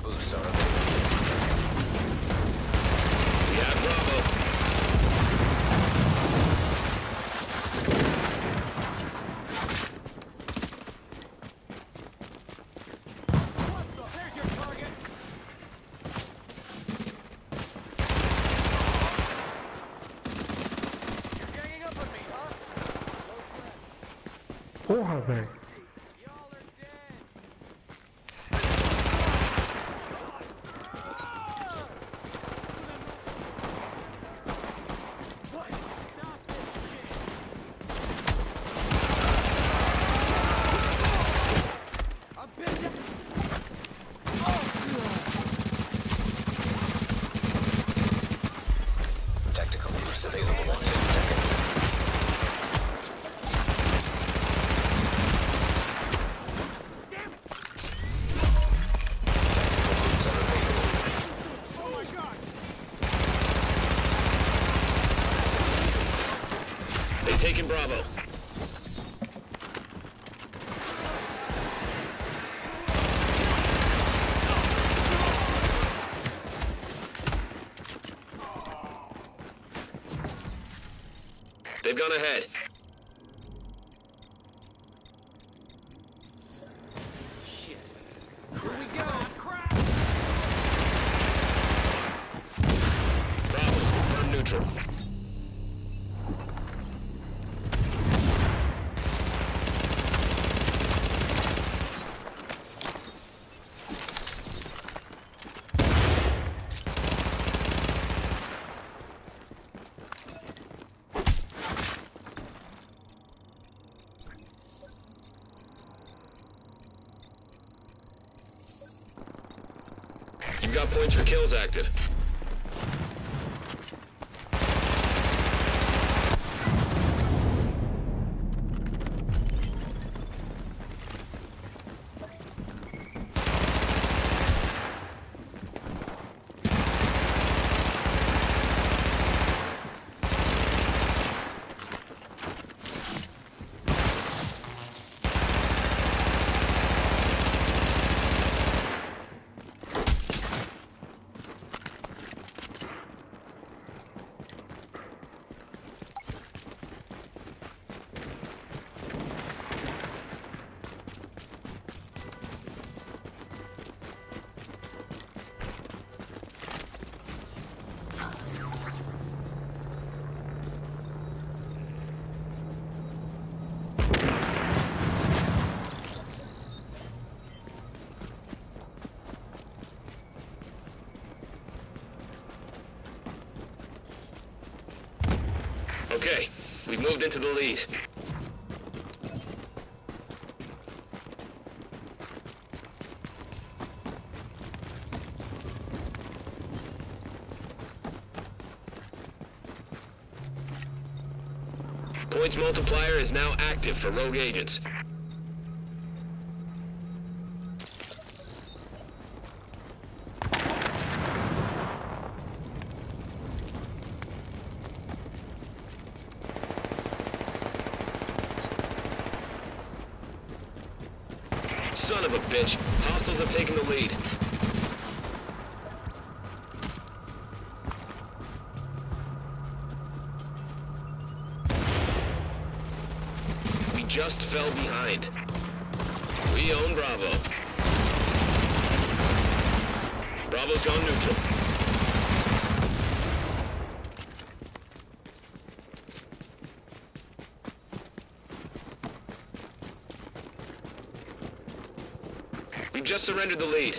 boosts are available. We have Bravo. There's your target. You're ganging up on me, huh? Porra, velho. Y'all are dead. What? Stop this shit. I'm bent. Tactical boost available in 10 seconds. Oh my god. They've taken Bravo. They've gone ahead. Shit. Here we go. Crap. Bravo's confirmed neutral. You've got points for kills active. Okay, we've moved into the lead. Points multiplier is now active for rogue agents. Son of a bitch. Hostiles have taken the lead. We just fell behind. We own Bravo. Bravo's gone neutral. We've just surrendered the lead.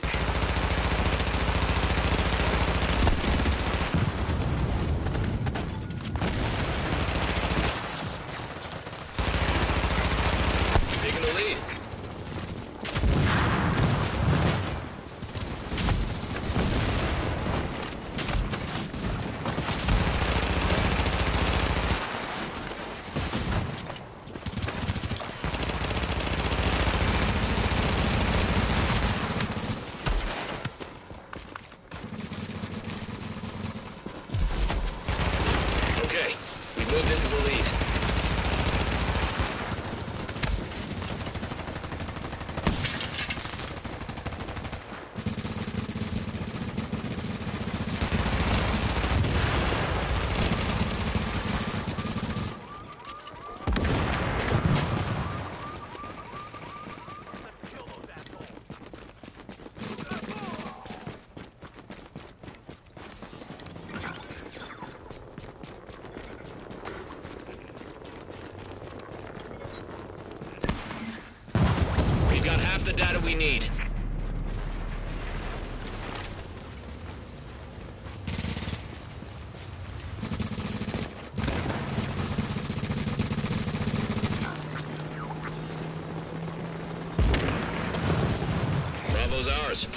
We've taken the lead. we need. Bravo's ours.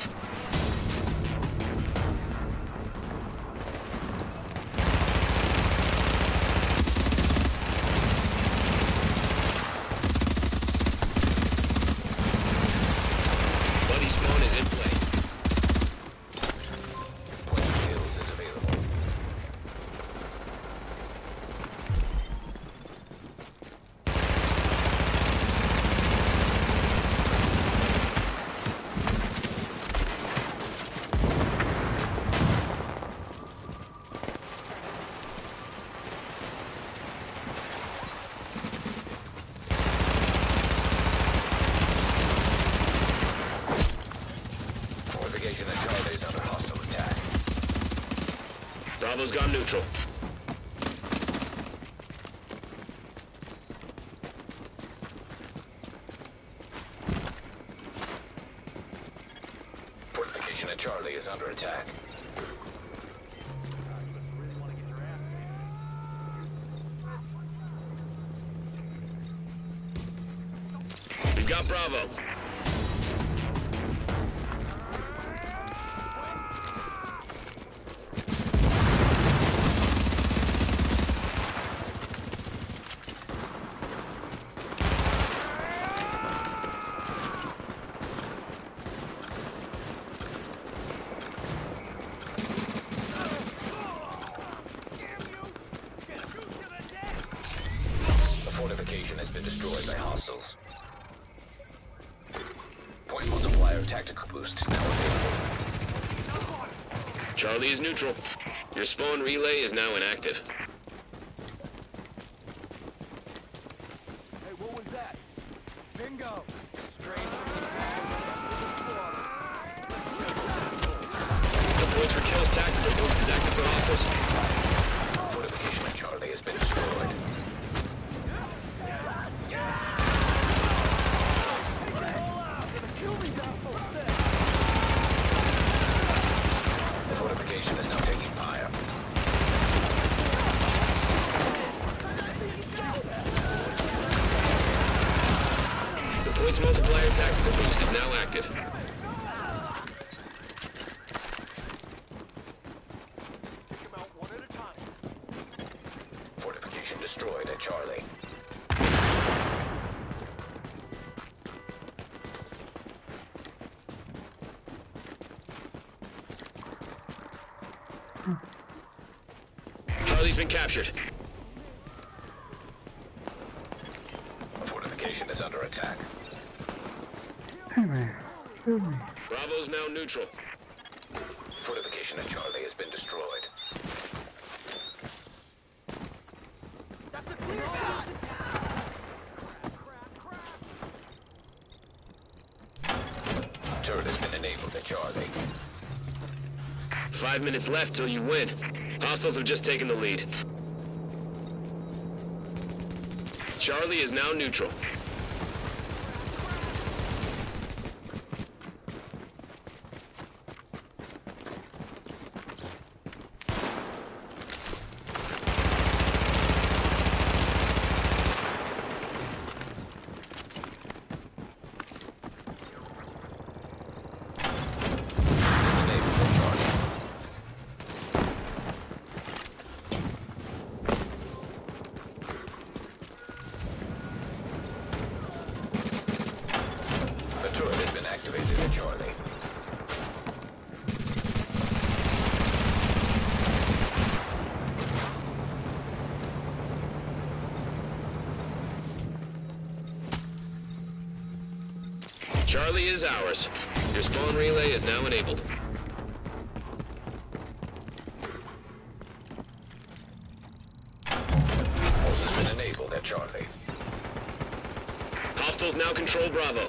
Buddy spawn is in play. Point of kills is available. Fortification at Charlie is under hostile attack. Bravo's gone neutral. Fortification at Charlie is under attack. We've got Bravo. The fortification has been destroyed by hostiles. Point multiplier tactical boost now available. Charlie is neutral. Your spawn relay is now inactive. Hey, what was that? Bingo! Straight The points for kills tactical boost is active for hostiles. Fortification at Charlie has been destroyed. The fortification is now taking fire. The points multiplier tactical boost is now active. Take them out one at a time. Fortification destroyed at Charlie. Charlie's been captured. The fortification is under attack. Bravo's now neutral. Fortification at Charlie has been destroyed. That's a clear shot! Turret has been enabled at Charlie. 5 minutes left till you win. Hostiles have just taken the lead. Charlie is now neutral. Disabled at Charlie. The turret has been activated at Charlie. Charlie is ours. Your spawn relay is now enabled. Pulse has been enabled at Charlie. Hostiles now control Bravo.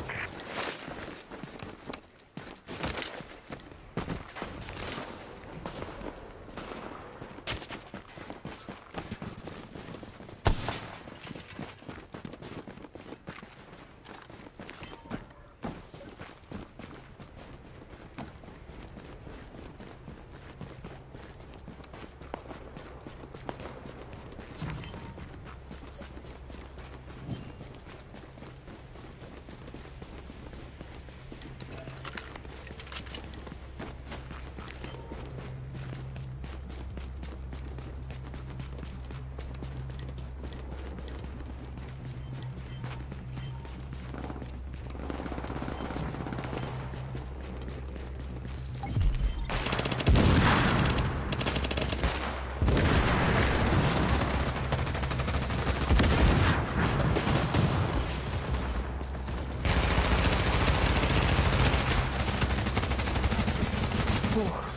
Whew.